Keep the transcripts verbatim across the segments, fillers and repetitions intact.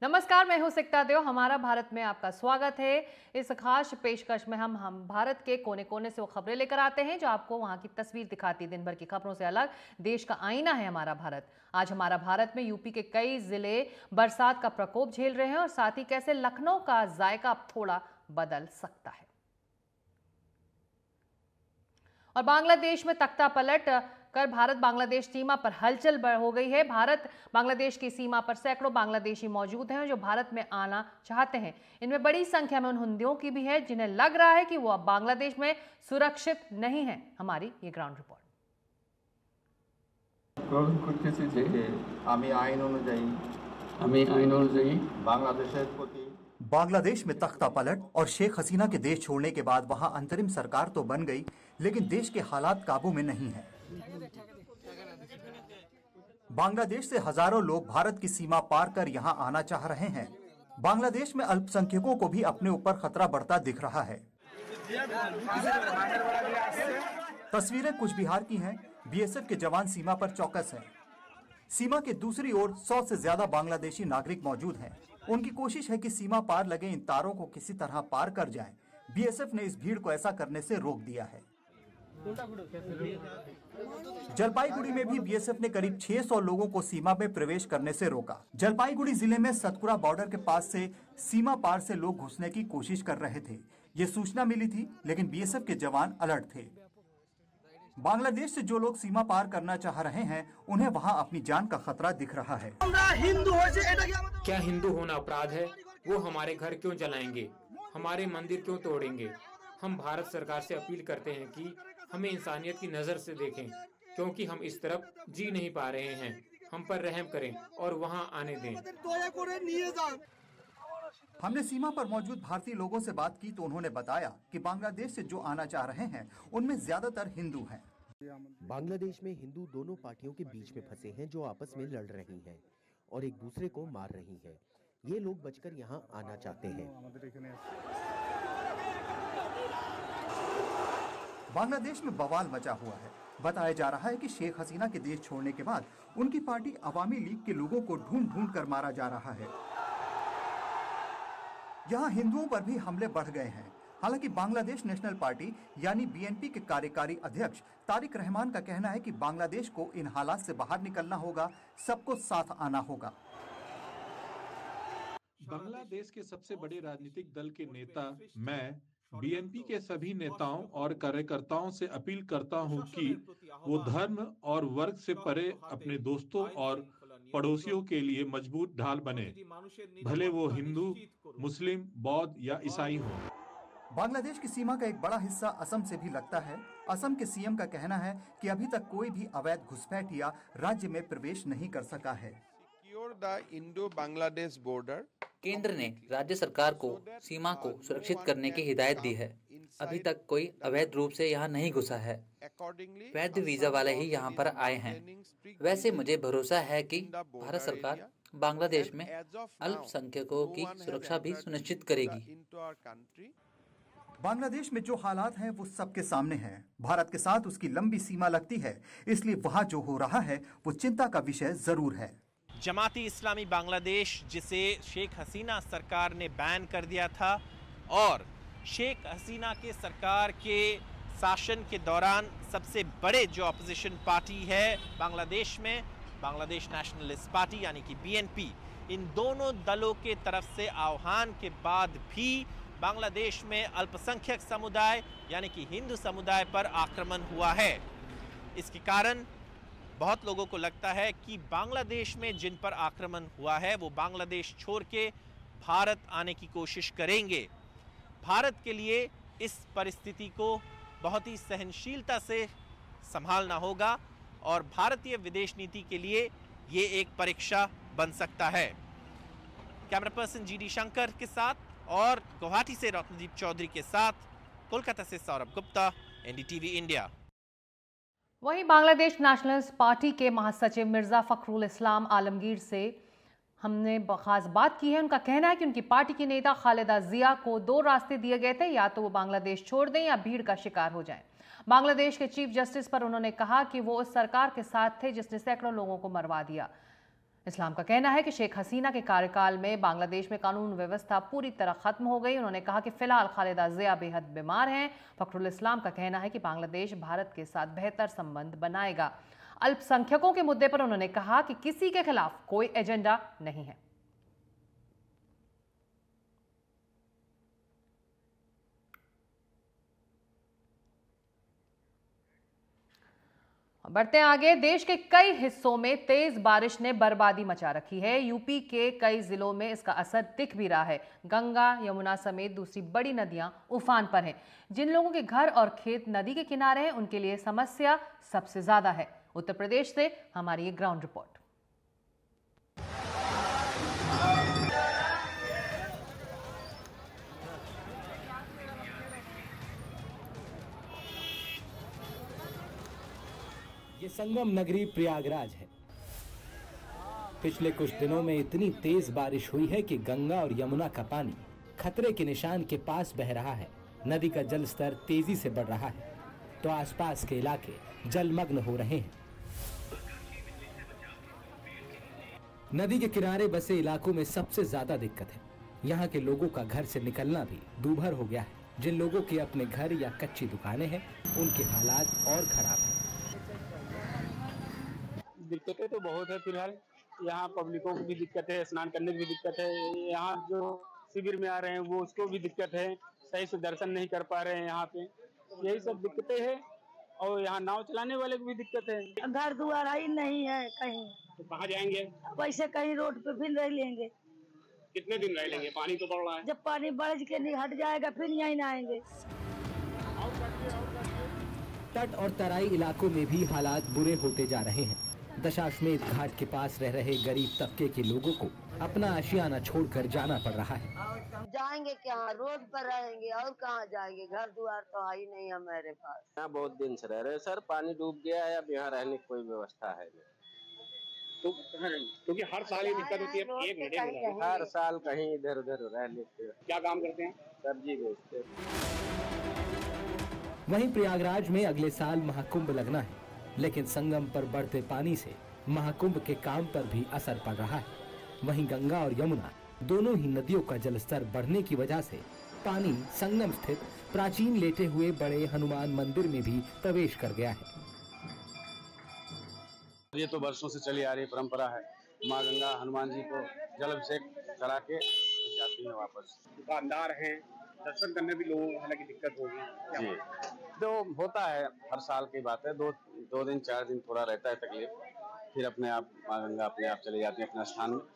नमस्कार, मैं हूं सिकता देव। हमारा भारत में आपका स्वागत है। इस खास पेशकश में हम हम भारत के कोने कोने से वो खबरें लेकर आते हैं जो आपको वहां की तस्वीर दिखाती है। दिन भर की खबरों से अलग देश का आईना है हमारा भारत। आज हमारा भारत में यूपी के कई जिले बरसात का प्रकोप झेल रहे हैं और साथ ही कैसे लखनऊ का जायका अब थोड़ा बदल सकता है। और बांग्लादेश में तख्ता पलट कर भारत बांग्लादेश सीमा पर हलचल हो गई है। भारत बांग्लादेश की सीमा पर सैकड़ों बांग्लादेशी मौजूद हैं जो भारत में आना चाहते हैं। इनमें बड़ी संख्या में उन हिंदुओं की भी है जिन्हें लग रहा है कि वो अब बांग्लादेश में सुरक्षित नहीं है। हमारी ये ग्राउंड रिपोर्ट। बांग्लादेश में तख्ता पलट और शेख हसीना के देश छोड़ने के बाद वहां अंतरिम सरकार तो बन गई, लेकिन देश के हालात काबू में नहीं है। बांग्लादेश से हजारों लोग भारत की सीमा पार कर यहां आना चाह रहे हैं। बांग्लादेश में अल्पसंख्यकों को भी अपने ऊपर खतरा बढ़ता दिख रहा है। तस्वीरें कुछ बिहार की हैं। बीएसएफ के जवान सीमा पर चौकस हैं। सीमा के दूसरी ओर सौ से ज्यादा बांग्लादेशी नागरिक मौजूद हैं। उनकी कोशिश है कि सीमा पार लगे इन तारों को किसी तरह पार कर जाएं। बीएसएफ ने इस भीड़ को ऐसा करने से रोक दिया है। जलपाईगुड़ी में भी बीएसएफ ने करीब छह सौ लोगों को सीमा में प्रवेश करने से रोका। जलपाईगुड़ी जिले में सतकुरा बॉर्डर के पास से सीमा पार से लोग घुसने की कोशिश कर रहे थे। ये सूचना मिली थी, लेकिन बीएसएफ के जवान अलर्ट थे। बांग्लादेश से जो लोग सीमा पार करना चाह रहे हैं, उन्हें वहां अपनी जान का खतरा दिख रहा है। क्या हिंदू होना अपराध है? वो हमारे घर क्यों जलाएंगे? हमारे मंदिर क्यों तोड़ेंगे? हम भारत सरकार से अपील करते हैं कि हमें इंसानियत की नजर से देखें, क्योंकि हम इस तरफ जी नहीं पा रहे हैं। हम पर रहम करें और वहां आने दें। हमने सीमा पर मौजूद भारतीय लोगों से बात की तो उन्होंने बताया कि बांग्लादेश से जो आना चाह रहे हैं उनमें ज्यादातर हिंदू हैं। बांग्लादेश में हिंदू दोनों पार्टियों के बीच में फंसे हैं जो आपस में लड़ रही हैं और एक दूसरे को मार रही हैं। ये लोग बचकर यहाँ आना चाहते हैं। बांग्लादेश में बवाल मचा हुआ है। बताया जा रहा है कि शेख हसीना के देश छोड़ने के बाद उनकी पार्टी अवामी लीग के लोगों को ढूंढ ढूंढ कर मारा जा रहा है। यहाँ हिंदुओं पर भी हमले बढ़ गए हैं। हालांकि बांग्लादेश नेशनल पार्टी यानी बीएनपी के कार्यकारी अध्यक्ष तारिक रहमान का कहना है कि बांग्लादेश को इन हालात से बाहर निकलना होगा, सबको साथ आना होगा। बांग्लादेश के सबसे बड़े राजनीतिक दल के नेता मैं बीएनपी के सभी नेताओं और कार्यकर्ताओं से अपील करता हूं कि वो धर्म और वर्ग से परे अपने दोस्तों और पड़ोसियों के लिए मजबूत ढाल बने, भले वो हिंदू, मुस्लिम, बौद्ध या ईसाई हों। बांग्लादेश की सीमा का एक बड़ा हिस्सा असम से भी लगता है। असम के सीएम का कहना है कि अभी तक कोई भी अवैध घुसपैठिया राज्य में प्रवेश नहीं कर सका है। केंद्र ने राज्य सरकार को सीमा को सुरक्षित करने की हिदायत दी है। अभी तक कोई अवैध रूप से यहाँ नहीं घुसा है। वैध वीजा वाले ही यहाँ पर आए हैं। वैसे मुझे भरोसा है कि भारत सरकार बांग्लादेश में अल्पसंख्यकों की सुरक्षा भी सुनिश्चित करेगी। बांग्लादेश में जो हालात हैं वो सबके सामने हैं। भारत के साथ उसकी लंबी सीमा लगती है, इसलिए वहाँ जो हो रहा है वो चिंता का विषय जरूर है। जमाती इस्लामी बांग्लादेश, जिसे शेख हसीना सरकार ने बैन कर दिया था, और शेख हसीना के सरकार के शासन के दौरान सबसे बड़े जो अपोजिशन पार्टी है बांग्लादेश में, बांग्लादेश नेशनलिस्ट पार्टी यानी कि बीएनपी, इन दोनों दलों के तरफ से आह्वान के बाद भी बांग्लादेश में अल्पसंख्यक समुदाय यानी कि हिंदू समुदाय पर आक्रमण हुआ है। इसके कारण बहुत लोगों को लगता है कि बांग्लादेश में जिन पर आक्रमण हुआ है वो बांग्लादेश छोड़ के भारत आने की कोशिश करेंगे। भारत के लिए इस परिस्थिति को बहुत ही सहनशीलता से संभालना होगा और भारतीय विदेश नीति के लिए ये एक परीक्षा बन सकता है। Camera person G D Shankar के साथ और गुवाहाटी से रत्नदीप चौधरी के साथ कोलकाता से सौरभ गुप्ता, एनडीटीवी इंडिया। वहीं बांग्लादेश नेशनलिस्ट पार्टी के महासचिव मिर्जा फखरुल इस्लाम आलमगीर से हमने खास बात की है। उनका कहना है कि उनकी पार्टी की नेता खालिदा जिया को दो रास्ते दिए गए थे, या तो वो बांग्लादेश छोड़ दें या भीड़ का शिकार हो जाएं। बांग्लादेश के चीफ जस्टिस पर उन्होंने कहा कि वो उस सरकार के साथ थे जिसने सैकड़ों लोगों को मरवा दिया। इस्लाम का कहना है कि शेख हसीना के कार्यकाल में बांग्लादेश में कानून व्यवस्था पूरी तरह खत्म हो गई। उन्होंने कहा कि फिलहाल खालिदा जिया बेहद बीमार हैं। फखरुल इस्लाम का कहना है कि बांग्लादेश भारत के साथ बेहतर संबंध बनाएगा। अल्पसंख्यकों के मुद्दे पर उन्होंने कहा कि किसी के खिलाफ कोई एजेंडा नहीं है। बढ़ते हैं आगे। देश के कई हिस्सों में तेज बारिश ने बर्बादी मचा रखी है। यूपी के कई जिलों में इसका असर दिख भी रहा है। गंगा, यमुना समेत दूसरी बड़ी नदियां उफान पर हैं। जिन लोगों के घर और खेत नदी के किनारे हैं, उनके लिए समस्या सबसे ज्यादा है। उत्तर प्रदेश से हमारी ये ग्राउंड रिपोर्ट। ये संगम नगरी प्रयागराज है। पिछले कुछ दिनों में इतनी तेज बारिश हुई है कि गंगा और यमुना का पानी खतरे के निशान के पास बह रहा है। नदी का जल स्तर तेजी से बढ़ रहा है तो आसपास के इलाके जलमग्न हो रहे हैं। नदी के किनारे बसे इलाकों में सबसे ज्यादा दिक्कत है। यहाँ के लोगों का घर से निकलना भी दूभर हो गया है। जिन लोगों के अपने घर या कच्ची दुकानें हैं, उनके हालात और खराब हैं। दिक्कतें तो बहुत है। फिलहाल यहाँ पब्लिकों को भी दिक्कत है, स्नान करने की भी दिक्कत है। यहाँ जो शिविर में आ रहे हैं वो उसको भी दिक्कत है, सही से दर्शन नहीं कर पा रहे हैं यहाँ पे। यही सब दिक्कतें हैं। और यहाँ नाव चलाने वाले को भी दिक्कत है। घर द्वार ही नहीं है कहीं, तो कहाँ जाएंगे? वैसे कहीं रोड पे फिर रह लेंगे। कितने दिन रह लेंगे? पानी तो बढ़ रहा है। जब पानी बढ़ के नहीं हट जाएगा फिर यहीं आएंगे। तट और तराई इलाकों में भी हालात बुरे होते जा रहे हैं। दशाश्वमेध घाट के पास रह रहे गरीब तबके के लोगों को अपना आशियाना छोड़कर जाना पड़ रहा है। जाएंगे क्या? रोड पर रहेंगे और कहाँ जाएंगे? घर द्वार तो है ही नहीं हमारे पास। यहाँ बहुत दिन से रह रहे हैं सर। पानी डूब गया है, अब यहाँ रहने की कोई व्यवस्था है नहीं। तो क्योंकि हर साल ये दिक्कत होती है। एक मिनट, हर साल कहीं इधर उधर रह लेते हैं। क्या काम करते हैं? सब्जी बेचते हैं। वहीं प्रयागराज में अगले साल महाकुंभ लगना है, लेकिन संगम पर बढ़ते पानी से महाकुंभ के काम पर भी असर पड़ रहा है। वहीं गंगा और यमुना दोनों ही नदियों का जलस्तर बढ़ने की वजह से पानी संगम स्थित प्राचीन लेटे हुए बड़े हनुमान मंदिर में भी प्रवेश कर गया है। ये तो वर्षों से चली आ रही परंपरा है। माँ गंगा हनुमान जी को जल अभिषेक करा के जाती है वापस। दुकानदार हैं, दर्शन करने भी लोगों को हालांकि दिक्कत होगी जी। तो होता है, हर साल की बात है। दो दो दिन चार दिन थोड़ा रहता है तकलीफ, फिर अपने आप माँ गंगा अपने आप चले जाती है अपने स्थान में।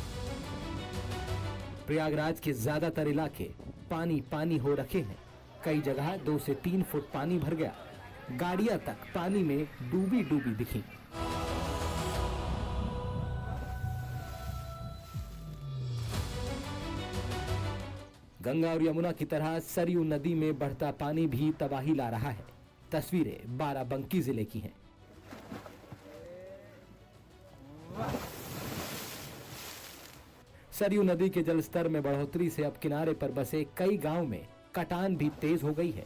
प्रयागराज के ज्यादातर इलाके पानी पानी हो रखे हैं। कई जगह दो से तीन फुट पानी भर गया। गाड़ियां तक पानी में डूबी डूबी दिखी। गंगा और यमुना की तरह सरयू नदी में बढ़ता पानी भी तबाही ला रहा है। तस्वीरें बाराबंकी जिले की हैं। सरयू नदी के जलस्तर में बढ़ोतरी से अब किनारे पर बसे कई गांव में कटान भी तेज हो गई है।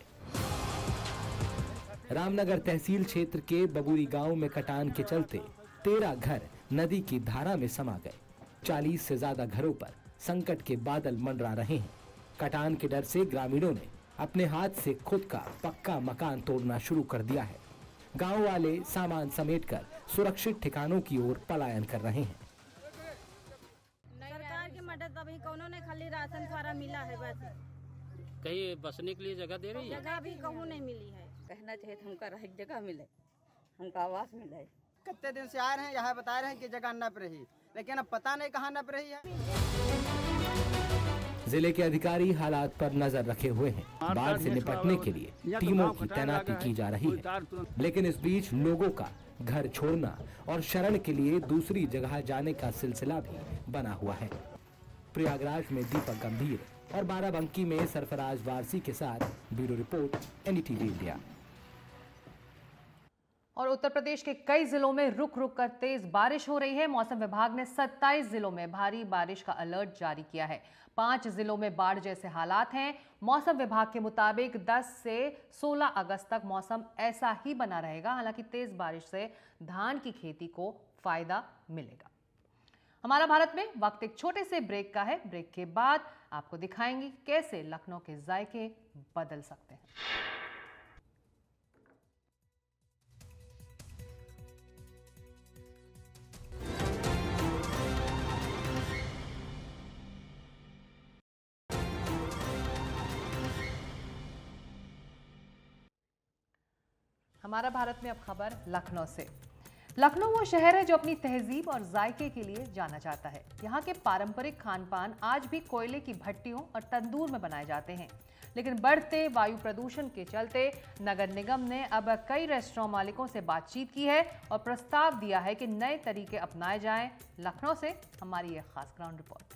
रामनगर तहसील क्षेत्र के बबूरी गांव में कटान के चलते तेरह घर नदी की धारा में समा गए। चालीस से ज्यादा घरों पर संकट के बादल मंडरा रहे हैं। कटान के डर से ग्रामीणों ने अपने हाथ से खुद का पक्का मकान तोड़ना शुरू कर दिया है। गांव वाले सामान समेटकर सुरक्षित ठिकानों की ओर पलायन कर रहे हैं। सरकार की मदद अभी कोनो ने खाली राशन सारा मिला है, बस कहीं बसने के लिए जगह दे रही है? जगह भी कहूँ नहीं मिली है। कहना चाहिए हमका रह जगह मिले, हमका आवास मिले। कितने दिन से आ रहे हैं, यहाँ बता रहे हैं कि जगह नप रही, लेकिन अब पता नहीं कहाँ नप रही है। जिले के अधिकारी हालात पर नजर रखे हुए हैं। बाढ़ से निपटने के लिए टीमों की तैनाती की जा रही है, लेकिन इस बीच लोगों का घर छोड़ना और शरण के लिए दूसरी जगह जाने का सिलसिला भी बना हुआ है। प्रयागराज में दीपक गंभीर और बाराबंकी में सरफराज वारसी के साथ ब्यूरो रिपोर्ट, एनडीटीवी इंडिया। और उत्तर प्रदेश के कई जिलों में रुक रुक कर तेज बारिश हो रही है। मौसम विभाग ने सत्ताईस जिलों में भारी बारिश का अलर्ट जारी किया है। पांच जिलों में बाढ़ जैसे हालात हैं। मौसम विभाग के मुताबिक दस से सोलह अगस्त तक मौसम ऐसा ही बना रहेगा। हालांकि तेज बारिश से धान की खेती को फायदा मिलेगा। हमारा भारत में वक्त एक छोटे से ब्रेक का है। ब्रेक के बाद आपको दिखाएंगे कैसे लखनऊ के जायके बदल सकते हैं। हमारा भारत में अब खबर लखनऊ से। लखनऊ वो शहर है जो अपनी तहजीब और जायके के लिए जाना जाता है। यहाँ के पारंपरिक खान पान आज भी कोयले की भट्टियों और तंदूर में बनाए जाते हैं, लेकिन बढ़ते वायु प्रदूषण के चलते नगर निगम ने अब कई रेस्टोरेंट मालिकों से बातचीत की है और प्रस्ताव दिया है कि नए तरीके अपनाए जाएं। लखनऊ से हमारी एक खास ग्राउंड रिपोर्ट।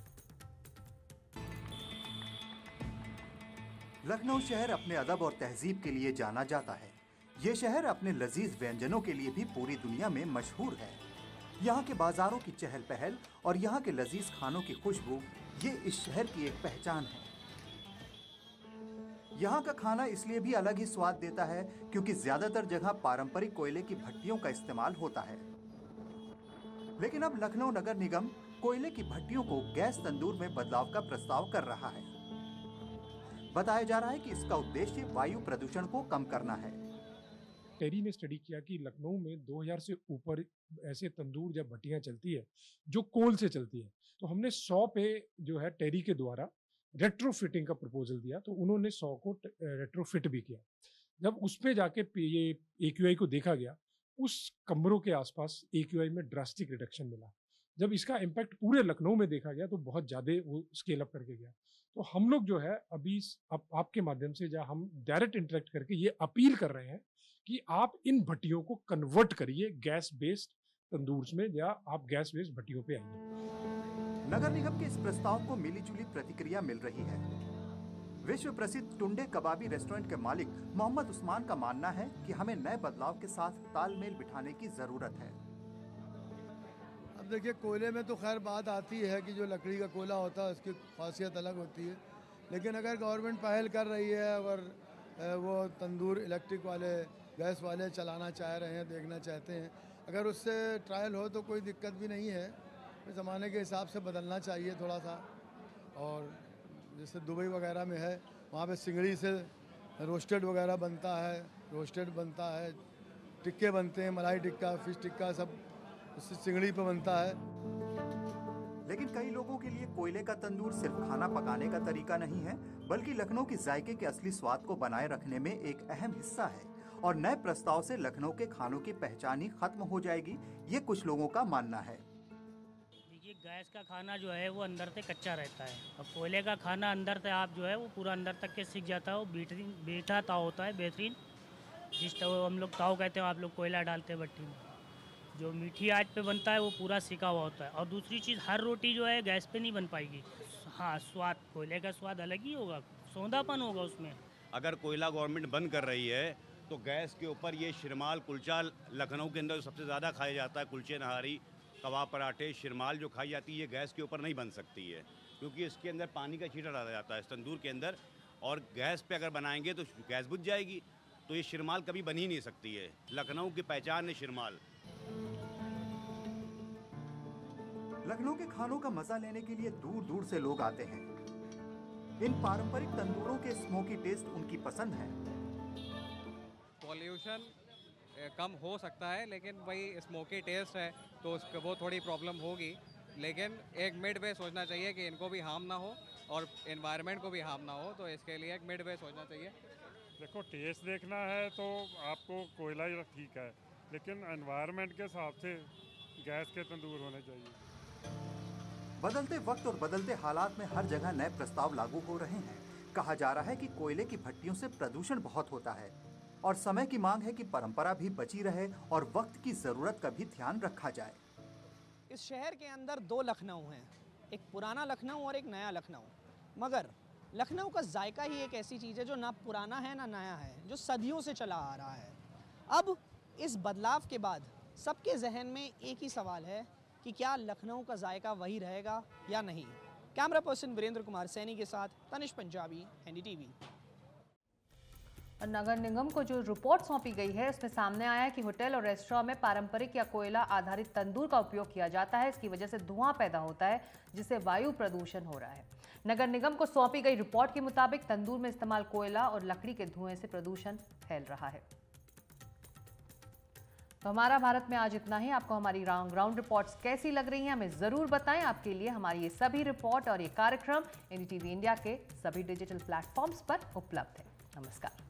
लखनऊ शहर अपने अदब और तहजीब के लिए जाना जाता है। ये शहर अपने लजीज व्यंजनों के लिए भी पूरी दुनिया में मशहूर है। यहाँ के बाजारों की चहल पहल और यहाँ के लजीज खानों की खुशबू ये इस शहर की एक पहचान है। यहाँ का खाना इसलिए भी अलग ही स्वाद देता है क्योंकि ज्यादातर जगह पारंपरिक कोयले की भट्टियों का इस्तेमाल होता है। लेकिन अब लखनऊ नगर निगम कोयले की भट्टियों को गैस तंदूर में बदलाव का प्रस्ताव कर रहा है। बताया जा रहा है कि इसका उद्देश्य वायु प्रदूषण को कम करना है। टेरी ने स्टडी किया कि लखनऊ में दो हज़ार से ऊपर ऐसे तंदूर या भट्टियां चलती है जो कोल से चलती है। तो हमने सौ पे जो है टेरी के द्वारा रेट्रोफिटिंग का प्रपोजल दिया, तो उन्होंने सौ को रेट्रोफिट भी किया। जब उस पे जाके ये एक्यूआई को देखा गया, उस कमरों के आसपास एक्यूआई में ड्रास्टिक रिडक्शन मिला। जब इसका इम्पैक्ट पूरे लखनऊ में देखा गया तो बहुत ज़्यादा वो स्केल अप करके गया। तो हम लोग जो है अभी आप, आपके माध्यम से जहाँ हम डायरेक्ट इंटरेक्ट करके ये अपील कर रहे हैं कि आप इन भट्टियों को कन्वर्ट करिए गैस बेस्ड तंदूर में, या आप गैस बेस्ड भट्टियों पे आइए। नगर निगम के इस प्रस्ताव को मिलीजुली प्रतिक्रिया मिल रही है। विश्व प्रसिद्ध टुंडे कबाबी रेस्टोरेंट के मालिक मोहम्मद उस्मान का मानना है कि हमें नए बदलाव के साथ तालमेल बिठाने की जरूरत है। अब देखिए, कोयले में तो खैर बात आती है कि जो लकड़ी का कोयला होता है उसकी खासियत अलग होती है, लेकिन अगर गवर्नमेंट पहल कर रही है, अगर वो तंदूर इलेक्ट्रिक वाले गैस वाले चलाना चाह रहे हैं, देखना चाहते हैं, अगर उससे ट्रायल हो तो कोई दिक्कत भी नहीं है। ज़माने के हिसाब से बदलना चाहिए थोड़ा सा। और जैसे दुबई वगैरह में है, वहाँ पे सिंगड़ी से रोस्टेड वगैरह बनता है, रोस्टेड बनता है, टिक्के बनते हैं, मलाई टिक्का, फिश टिक्का, सब उससे सिंगड़ी पे बनता है। लेकिन कई लोगों के लिए कोयले का तंदूर सिर्फ खाना पकाने का तरीका नहीं है, बल्कि लखनऊ की जायके के असली स्वाद को बनाए रखने में एक अहम हिस्सा है। और नए प्रस्ताव से लखनऊ के खानों की पहचान ही खत्म हो जाएगी, ये कुछ लोगों का मानना है। देखिए, गैस का खाना जो है वो अंदर से कच्चा रहता है, और कोयले का खाना अंदर से आप जो है वो पूरा अंदर तक के सीख जाता है। वो बेहतरीन बेटा ताव होता है, बेहतरीन, जिस ताव हम लोग ताव कहते हैं, आप लोग कोयला डालते हैं भट्टी में। जो मीठी आंच पे बनता है वो पूरा सिका हुआ होता है। और दूसरी चीज़, हर रोटी जो है गैस पे नहीं बन पाएगी। हाँ, स्वाद कोयले का स्वाद अलग ही होगा, सौंधापन होगा उसमें। अगर कोयला गवर्नमेंट बंद कर रही है तो गैस के ऊपर ये शिरमाल कुलचा लखनऊ के अंदर सबसे ज़्यादा खाया जाता है, कुलचे नहारी, कबाब पराठे, शिरमाल जो खाई जाती है, ये गैस के ऊपर नहीं बन सकती है, क्योंकि इसके अंदर पानी का छींटा डाला जाता है इस तंदूर के अंदर, और गैस पे अगर बनाएंगे तो गैस बुझ जाएगी, तो ये शिरमाल कभी बन ही नहीं सकती है। लखनऊ की पहचान है शिरमाल। लखनऊ के खानों का मजा लेने के लिए दूर दूर से लोग आते हैं। इन पारंपरिक तंदूरों के स्मोकी टेस्ट उनकी पसंद है। पॉल्यूशन कम हो सकता है, लेकिन भाई स्मोकी टेस्ट है तो उसको वो थोड़ी प्रॉब्लम होगी, लेकिन एक मिड वे सोचना चाहिए कि इनको भी हार्म ना हो और एनवायरनमेंट को भी हार्म ना हो, तो इसके लिए एक मिड वे सोचना चाहिए। देखो, टेस्ट देखना है तो आपको कोयला ही ठीक है, लेकिन एनवायरनमेंट के हिसाब से गैस के तंदूर होने चाहिए। बदलते वक्त और बदलते हालात में हर जगह नए प्रस्ताव लागू हो रहे हैं। कहा जा रहा है कि कोयले की भट्टियों से प्रदूषण बहुत होता है और समय की मांग है कि परंपरा भी बची रहे और वक्त की जरूरत का भी ध्यान रखा जाए। इस शहर के अंदर दो लखनऊ हैं, एक पुराना लखनऊ और एक नया लखनऊ, मगर लखनऊ का जायका ही एक ऐसी चीज़ है जो ना पुराना है ना नया है, जो सदियों से चला आ रहा है। अब इस बदलाव के बाद सबके जहन में एक ही सवाल है कि क्या लखनऊ का जायका वही रहेगा या नहीं। कैमरा पर्सन वीरेंद्र कुमार सैनी के साथ तनिष पंजाबी, एनडीटीवी। और नगर निगम को जो रिपोर्ट सौंपी गई है उसमें सामने आया है कि होटल और रेस्टोरेंट में पारंपरिक या कोयला आधारित तंदूर का उपयोग किया जाता है। इसकी वजह से धुआं पैदा होता है जिससे वायु प्रदूषण हो रहा है। नगर निगम को सौंपी गई रिपोर्ट के मुताबिक तंदूर में इस्तेमाल कोयला और लकड़ी के धुएं से प्रदूषण फैल रहा है। तो हमारा भारत में आज इतना ही। आपको हमारी ग्राउंड रिपोर्ट्स कैसी लग रही हैं हमें ज़रूर बताएं। आपके लिए हमारी ये सभी रिपोर्ट और ये कार्यक्रम N D T V India के सभी डिजिटल प्लेटफॉर्म्स पर उपलब्ध है। नमस्कार।